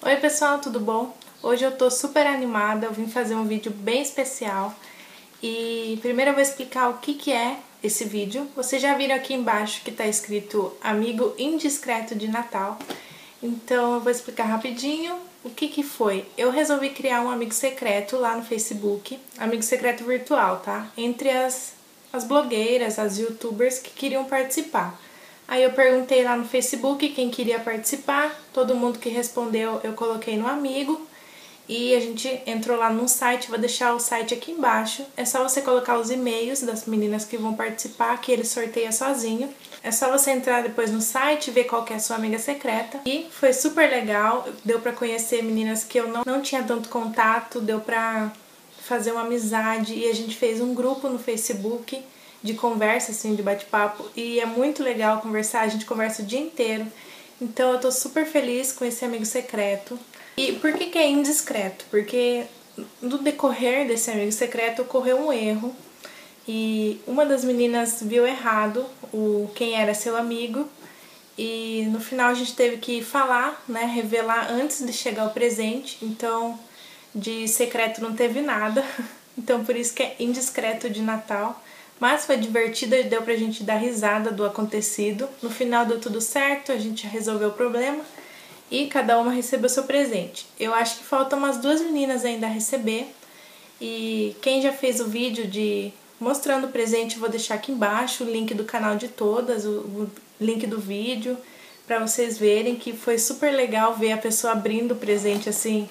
Oi pessoal, tudo bom? Hoje eu tô super animada, eu vim fazer um vídeo bem especial e primeiro eu vou explicar o que é esse vídeo. Vocês já viram aqui embaixo que tá escrito Amigo Indiscreto de Natal, então eu vou explicar rapidinho o que foi. Eu resolvi criar um amigo secreto lá no Facebook, amigo secreto virtual, tá? Entre as blogueiras, as youtubers que queriam participar. Aí eu perguntei lá no Facebook quem queria participar, todo mundo que respondeu eu coloquei no amigo e a gente entrou lá no site, vou deixar o site aqui embaixo. É só você colocar os e-mails das meninas que vão participar, que ele sorteia sozinho. É só você entrar depois no site, ver qual que é a sua amiga secreta. E foi super legal, deu pra conhecer meninas que eu não tinha tanto contato, deu pra fazer uma amizade e a gente fez um grupo no Facebook de conversa, assim, de bate-papo, e é muito legal conversar, a gente conversa o dia inteiro, então eu tô super feliz com esse amigo secreto. E por que é indiscreto? Porque no decorrer desse amigo secreto ocorreu um erro, e uma das meninas viu errado quem era seu amigo, e no final a gente teve que falar, né, revelar antes de chegar o presente, então de secreto não teve nada, então por isso que é indiscreto de Natal. Mas foi divertido e deu pra gente dar risada do acontecido. No final deu tudo certo, a gente resolveu o problema e cada uma recebeu seu presente. Eu acho que faltam umas 2 meninas ainda a receber. E quem já fez o vídeo de mostrando o presente, eu vou deixar aqui embaixo o link do canal de todas, o link do vídeo, pra vocês verem que foi super legal ver a pessoa abrindo o presente assim,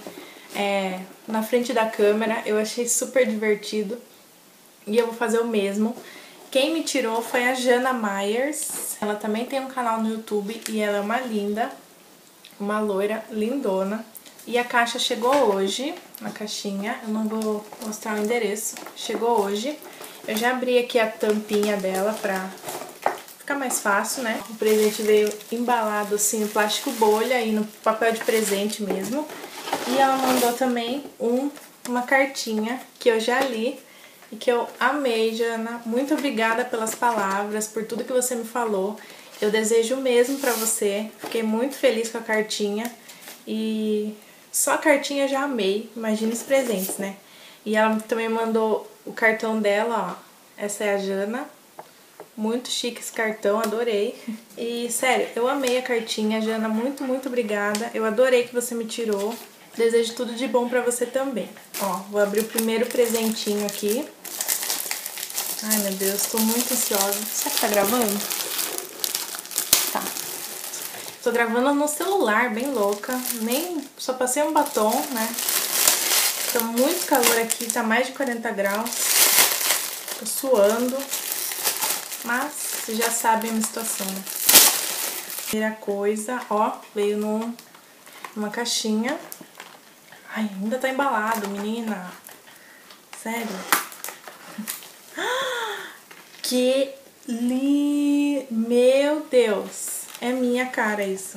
na frente da câmera. Eu achei super divertido. E eu vou fazer o mesmo. Quem me tirou foi a Jana Myers. Ela também tem um canal no YouTube e ela é uma linda, uma loira lindona. E a caixa chegou hoje, na caixinha. Eu não vou mostrar o endereço. Chegou hoje. Eu já abri aqui a tampinha dela pra ficar mais fácil, né? O presente veio embalado assim no plástico bolha e no papel de presente mesmo. E ela mandou também uma cartinha que eu já li e que eu amei, Jana. Muito obrigada pelas palavras, por tudo que você me falou. Eu desejo o mesmo pra você. Fiquei muito feliz com a cartinha. E só a cartinha eu já amei. Imagina os presentes, né? E ela também mandou o cartão dela, ó. Essa é a Jana. Muito chique esse cartão, adorei. E sério, eu amei a cartinha, Jana. Muito, muito obrigada. Eu adorei que você me tirou. Desejo tudo de bom pra você também. Ó, vou abrir o primeiro presentinho aqui. Ai, meu Deus, tô muito ansiosa. Será que tá gravando? Tá. Tô gravando no celular, bem louca. Só passei um batom, né? Tá muito calor aqui, tá mais de 40 graus. Tô suando. Mas vocês já sabem a minha situação, né? Primeira coisa, ó, veio numa caixinha. Ai, ainda tá embalado, menina. Sério. Que lindo! Meu Deus! É minha cara isso.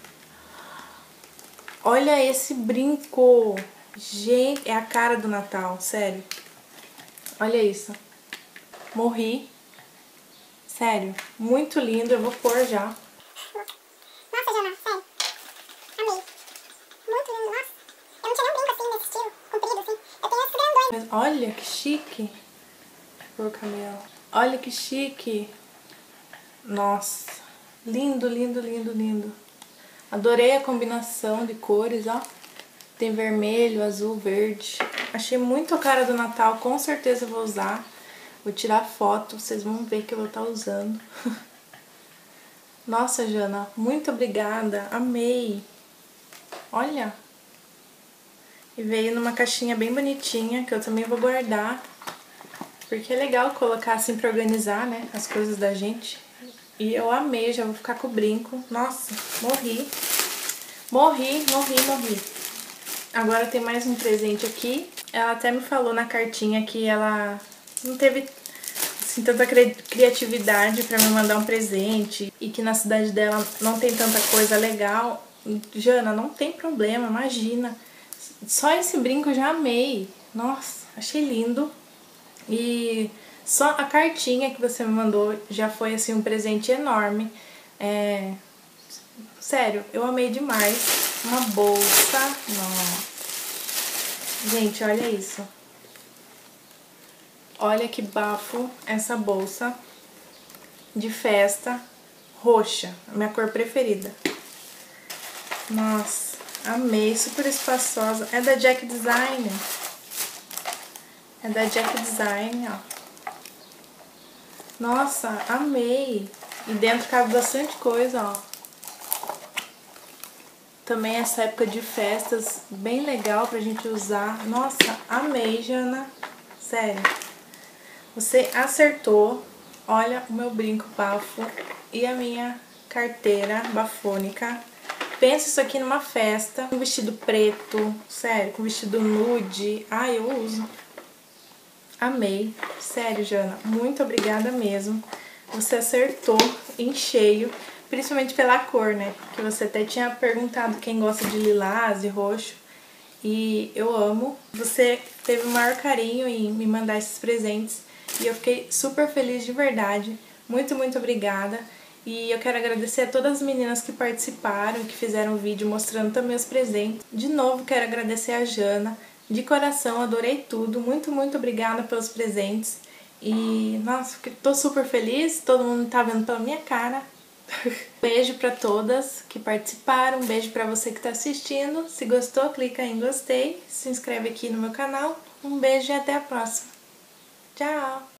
Olha esse brinco! Gente, é a cara do Natal, sério. Olha isso. Morri. Sério, muito lindo. Eu vou pôr já. Nossa, Jana, sério. Amei. Muito lindo, nossa. Eu não tinha nem um brinco assim, desse estilo, comprido assim. Eu tenho esses grandões. Mas olha que chique. Por camelo. Olha que chique. Nossa. Lindo, lindo, lindo, lindo. Adorei a combinação de cores, ó. Tem vermelho, azul, verde. Achei muito a cara do Natal. Com certeza vou usar. Vou tirar foto. Vocês vão ver que eu vou estar usando. Nossa, Jana. Muito obrigada. Amei. Olha. E veio numa caixinha bem bonitinha, que eu também vou guardar. Porque é legal colocar assim pra organizar, né, as coisas da gente. E eu amei, já vou ficar com o brinco. Nossa, morri. Morri, morri, morri. Agora tem mais um presente aqui. Ela até me falou na cartinha que ela não teve assim, tanta criatividade pra me mandar um presente. E que na cidade dela não tem tanta coisa legal. Jana, não tem problema, imagina. Só esse brinco eu já amei. Nossa, achei lindo. E só a cartinha que você me mandou já foi assim um presente enorme. Sério, eu amei demais. uma bolsa. Nossa. Gente, olha isso. Olha que bafo essa bolsa de festa roxa, a minha cor preferida. Nossa, amei, super espaçosa. É da Jack Design. É da Jack Design, ó. Nossa, amei. E dentro cabe bastante coisa, ó. Também essa época de festas, bem legal pra gente usar. Nossa, amei, Jana. Sério. Você acertou. Olha o meu brinco bafo e a minha carteira bafônica. Pensa isso aqui numa festa, um vestido preto, sério, com vestido nude. Ai, eu uso. Amei. Sério, Jana, muito obrigada mesmo. Você acertou em cheio, principalmente pela cor, né? Que você até tinha perguntado quem gosta de lilás e roxo. E eu amo. Você teve o maior carinho em me mandar esses presentes. E eu fiquei super feliz de verdade. Muito, muito obrigada. E eu quero agradecer a todas as meninas que participaram, que fizeram o vídeo mostrando também os presentes. De novo, quero agradecer a Jana. De coração, adorei tudo. Muito, muito obrigada pelos presentes. E, nossa, tô super feliz. Todo mundo tá vendo pela minha cara. Beijo pra todas que participaram. Beijo pra você que tá assistindo. Se gostou, clica em gostei. Se inscreve aqui no meu canal. Um beijo e até a próxima. Tchau!